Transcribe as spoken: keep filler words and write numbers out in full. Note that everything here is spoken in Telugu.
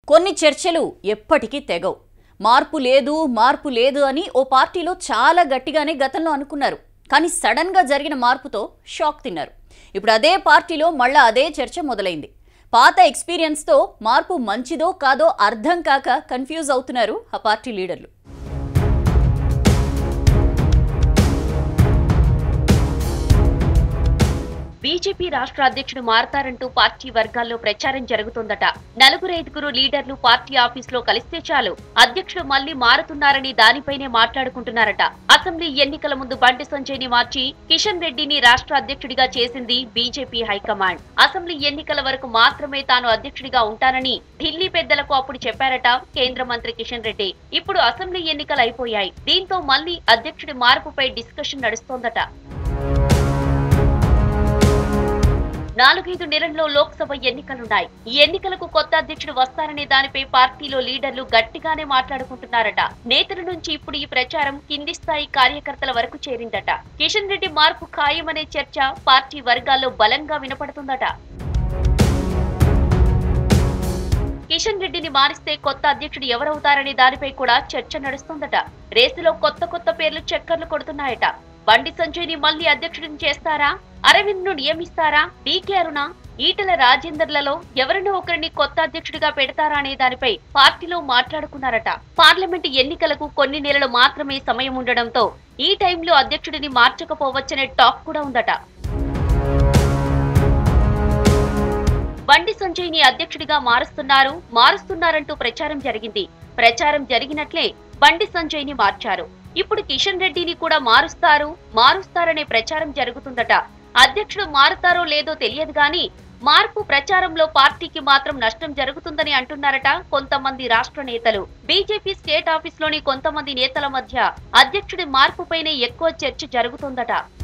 కొన్ని చర్చలు ఎప్పటికీ తెగవు. మార్పు లేదు మార్పు లేదు అని ఓ పార్టీలో చాలా గట్టిగానే గతంలో అనుకున్నారు. కానీ సడన్ గా జరిగిన మార్పుతో షాక్ తిన్నారు. ఇప్పుడు అదే పార్టీలో మళ్ళా అదే చర్చ మొదలైంది. పాత ఎక్స్‌పీరియన్స్ తో మార్పు మంచిదో కాదో అర్థం కాక కన్ఫ్యూజ్ అవుతున్నారు ఆ పార్టీ లీడర్లు. బీజేపీ రాష్ట్ర అధ్యక్షుడు మారతారంటూ పార్టీ వర్గాల్లో ప్రచారం జరుగుతోందట. నలుగురు ఐదుగురు లీడర్లు పార్టీ ఆఫీసులో కలిస్తే చాలు అధ్యక్షుడు మళ్లీ మారుతున్నారని దానిపైనే మాట్లాడుకుంటున్నారట. అసెంబ్లీ ఎన్నికల ముందు బండి సంజయ్ ని మార్చి కిషన్ రెడ్డిని రాష్ట్ర అధ్యక్షుడిగా చేసింది బీజేపీ హైకమాండ్. అసెంబ్లీ ఎన్నికల వరకు మాత్రమే తాను అధ్యక్షుడిగా ఉంటానని ఢిల్లీ పెద్దలకు అప్పుడు చెప్పారట కేంద్ర మంత్రి కిషన్ రెడ్డి. ఇప్పుడు అసెంబ్లీ ఎన్నికలు అయిపోయాయి. దీంతో మళ్లీ అధ్యక్షుడి మార్పుపై డిస్కషన్ నడుస్తోందట. నాలుగైదు నెలల్లో లోక్సభ ఎన్నికలున్నాయి. ఈ ఎన్నికలకు కొత్త అధ్యక్షుడు వస్తారనే దానిపై పార్టీలో లీడర్లు గట్టిగానే మాట్లాడుకుంటున్నారట. నేతల నుంచి ఇప్పుడు ఈ ప్రచారం కింది స్థాయి కార్యకర్తల వరకు చేరిందట. కిషన్ రెడ్డి మార్పు ఖాయమనే చర్చ పార్టీ వర్గాల్లో బలంగా వినపడుతుందట. కిషన్ రెడ్డిని మారిస్తే కొత్త అధ్యక్షుడు ఎవరవుతారనే దానిపై కూడా చర్చ నడుస్తోందట. రేసులో కొత్త కొత్త పేర్లు చక్కర్లు కొడుతున్నాయట. బండి సంజయ్ ని మళ్లీ అధ్యక్షుడిని చేస్తారా? అరవింద్ ను నియమిస్తారా? డీకే అరుణ, ఈటల రాజేందర్లలో ఎవరినో ఒకరిని కొత్త అధ్యక్షుడిగా పెడతారా అనే దానిపై పార్టీలో మాట్లాడుకున్నారట. పార్లమెంటు ఎన్నికలకు కొన్ని నెలలు మాత్రమే సమయం ఉండడంతో ఈ టైంలో అధ్యక్షుడిని మార్చకపోవచ్చనే టాక్ కూడా ఉందట. బండి సంజయ్ ని అధ్యక్షుడిగా మారుస్తున్నారు మారుస్తున్నారంటూ ప్రచారం జరిగింది. ప్రచారం జరిగినట్లే బండి సంజయ్ ని మార్చారు. ఇప్పుడు కిషన్ రెడ్డిని కూడా మారుస్తారు మారుస్తారనే ప్రచారం జరుగుతుందట. అధ్యక్షుడు మారుతారో లేదో తెలియదు గాని మార్పు ప్రచారంలో పార్టీకి మాత్రం నష్టం జరుగుతుందని అంటున్నారట కొంతమంది రాష్ట్ర నేతలు. బీజేపీ స్టేట్ ఆఫీస్ లోని కొంతమంది నేతల మధ్య అధ్యక్షుడి మార్పుపైనే ఎక్కువ చర్చ జరుగుతుందట.